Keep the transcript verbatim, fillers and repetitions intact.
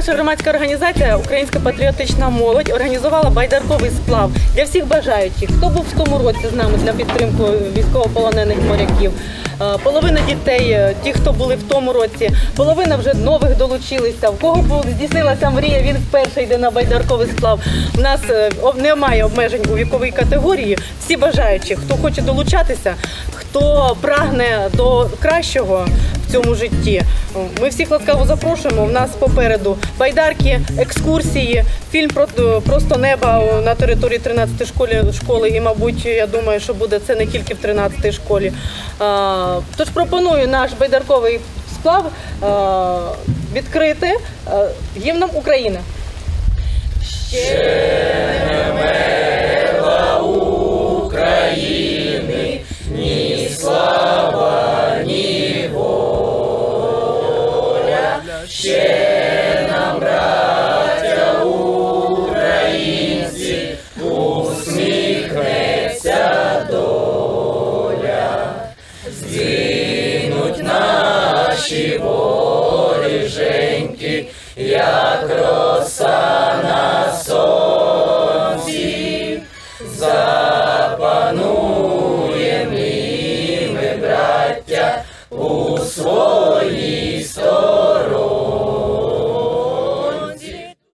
Наша громадська організація «Українська патріотична молодь» організувала байдарковий сплав для всіх бажаючих. Хто був в тому році з нами для підтримки військовополонених моряків? Половина дітей, ті, хто були в тому році, половина вже нових долучилися. В кого здійснилася мрія, він вперше йде на байдарковий сплав. У нас немає обмежень у віковій категорії. Всі бажаючі, хто хоче долучатися, хто прагне до кращого в цьому житті. Ми всіх ласкаво запрошуємо. У нас попереду байдарки, екскурсії, фільм «Просто неба» на території тринадцятої школи. І, мабуть, я думаю, що буде це не тільки в тринадцятій школі. Тож пропоную наш байдарковий сплав відкрити гімном України. Ще не мерла України ні слава, ні воля. Ще нам, браття українці, усміхнеться доля. Здвинуть наші воріженьки, як